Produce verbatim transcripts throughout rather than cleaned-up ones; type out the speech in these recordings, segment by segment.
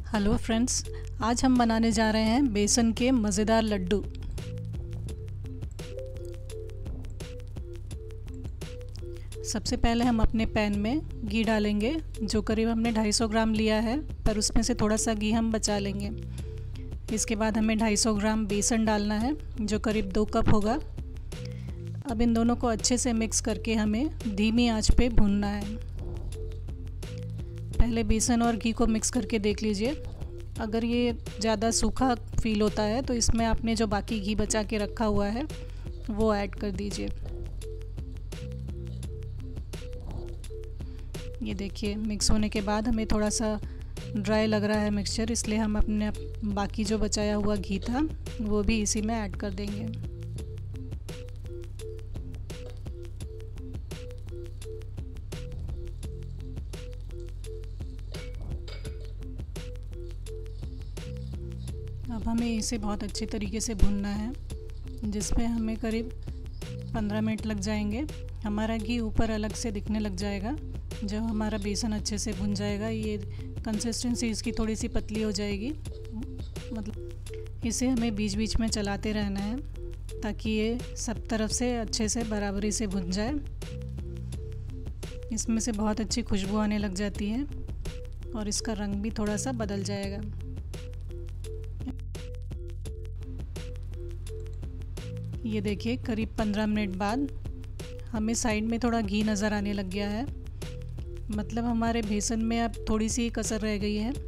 Hello friends, आज हम बनाने जा रहे हैं बेसन के मज़ेदार लड्डू। सबसे पहले हम अपने पैन में घी डालेंगे, जो करीब हमने दो सौ पचास ग्राम लिया है, पर उसमें से थोड़ा सा घी हम बचा लेंगे। इसके बाद हमें दो सौ पचास ग्राम बेसन डालना है, जो करीब दो कप होगा। अब इन दोनों को अच्छे से मिक्स करके हमें धीमी आंच पे भूनना है। पहले बेसन और घी को मिक्स करके देख लीजिए। अगर ये ज़्यादा सूखा फील होता है तो इसमें आपने जो बाकी घी बचा के रखा हुआ है वो ऐड कर दीजिए। ये देखिए, मिक्स होने के बाद हमें थोड़ा सा ड्राई लग रहा है मिक्सचर, इसलिए हम अपने बाकी जो बचाया हुआ घी था वो भी इसी में ऐड कर देंगे। अब हमें इसे बहुत अच्छे तरीके से भूनना है, जिसमें हमें करीब पंद्रह मिनट लग जाएंगे। हमारा घी ऊपर अलग से दिखने लग जाएगा जब हमारा बेसन अच्छे से भुन जाएगा। ये कंसिस्टेंसी इसकी थोड़ी सी पतली हो जाएगी, मतलब इसे हमें बीच बीच में चलाते रहना है ताकि ये सब तरफ से अच्छे से बराबरी से भुन जाए। इसमें से बहुत अच्छी खुशबू आने लग जाती है और इसका रंग भी थोड़ा सा बदल जाएगा। ये देखिए, करीब पंद्रह मिनट बाद हमें साइड में थोड़ा घी नज़र आने लग गया है, मतलब हमारे बेसन में अब थोड़ी सी कसर रह गई है।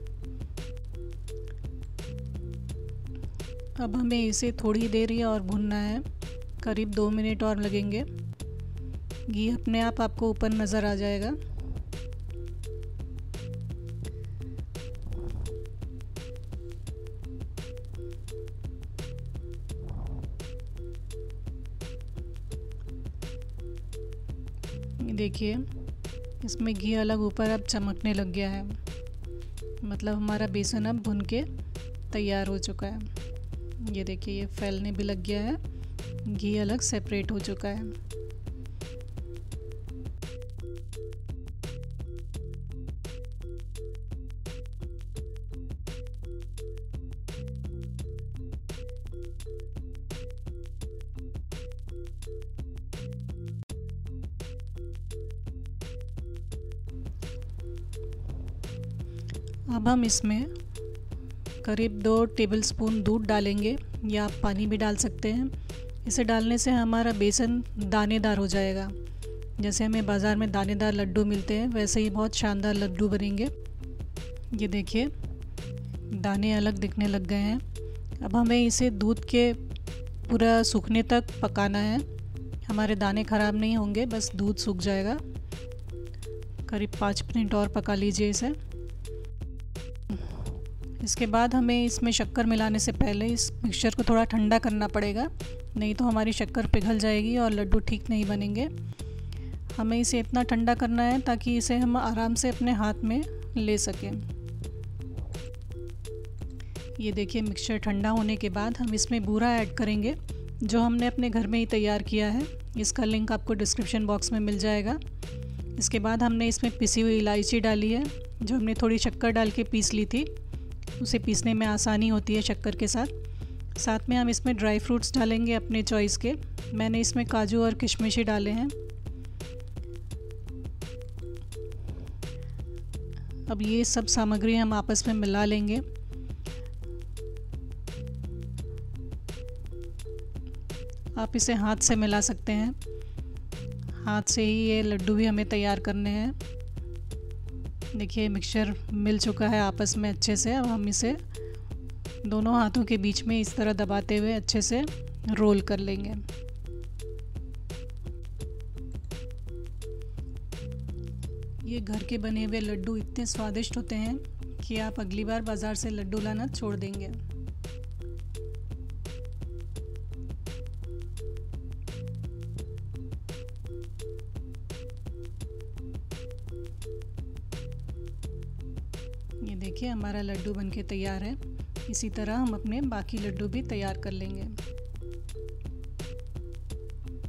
अब हमें इसे थोड़ी देर ही और भूनना है, करीब दो मिनट और लगेंगे। घी अपने आप आपको ऊपर नज़र आ जाएगा। देखिए, इसमें घी अलग ऊपर अब चमकने लग गया है, मतलब हमारा बेसन अब भुन के तैयार हो चुका है। ये देखिए, ये फैलने भी लग गया है, घी अलग सेपरेट हो चुका है। अब हम इसमें करीब दो टेबलस्पून दूध डालेंगे, या आप पानी भी डाल सकते हैं। इसे डालने से हमारा बेसन दानेदार हो जाएगा। जैसे हमें बाज़ार में दानेदार लड्डू मिलते हैं, वैसे ही बहुत शानदार लड्डू बनेंगे। ये देखिए, दाने अलग दिखने लग गए हैं। अब हमें इसे दूध के पूरा सूखने तक पकाना है। हमारे दाने ख़राब नहीं होंगे, बस दूध सूख जाएगा। करीब पाँच मिनट और पका लीजिए इसे। इसके बाद हमें इसमें शक्कर मिलाने से पहले इस मिक्सचर को थोड़ा ठंडा करना पड़ेगा, नहीं तो हमारी शक्कर पिघल जाएगी और लड्डू ठीक नहीं बनेंगे। हमें इसे इतना ठंडा करना है ताकि इसे हम आराम से अपने हाथ में ले सकें। ये देखिए, मिक्सचर ठंडा होने के बाद हम इसमें बूरा ऐड करेंगे, जो हमने अपने घर में ही तैयार किया है। इसका लिंक आपको डिस्क्रिप्शन बॉक्स में मिल जाएगा। इसके बाद हमने इसमें पिसी हुई इलायची डाली है, जो हमने थोड़ी शक्कर डाल के पीस ली थी। उसे पीसने में आसानी होती है शक्कर के साथ। साथ में हम इसमें ड्राई फ्रूट्स डालेंगे अपने चॉइस के। मैंने इसमें काजू और किशमिश ही डाले हैं। अब ये सब सामग्री हम आपस में मिला लेंगे। आप इसे हाथ से मिला सकते हैं, हाथ से ही ये लड्डू भी हमें तैयार करने हैं। देखिए, मिक्सचर मिल चुका है आपस में अच्छे से। अब हम इसे दोनों हाथों के बीच में इस तरह दबाते हुए अच्छे से रोल कर लेंगे। ये घर के बने हुए लड्डू इतने स्वादिष्ट होते हैं कि आप अगली बार बाज़ार से लड्डू लाना छोड़ देंगे। ये देखिए, हमारा लड्डू बनके तैयार है। इसी तरह हम अपने बाकी लड्डू भी तैयार कर लेंगे।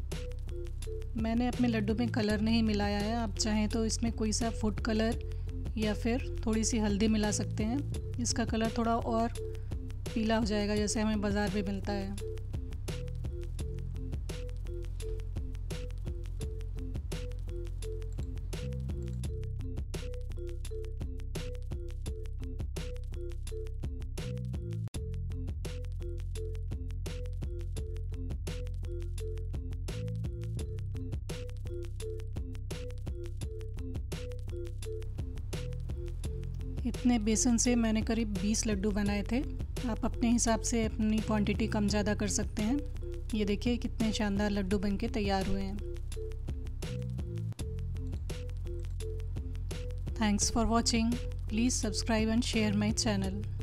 मैंने अपने लड्डू में कलर नहीं मिलाया है, आप चाहें तो इसमें कोई सा फूड कलर या फिर थोड़ी सी हल्दी मिला सकते हैं। इसका कलर थोड़ा और पीला हो जाएगा जैसे हमें बाज़ार में मिलता है। इतने बेसन से मैंने करीब बीस लड्डू बनाए थे। आप अपने हिसाब से अपनी क्वांटिटी कम ज़्यादा कर सकते हैं। ये देखिए कितने शानदार लड्डू बनके तैयार हुए हैं। Thanks for watching. Please subscribe and share my channel.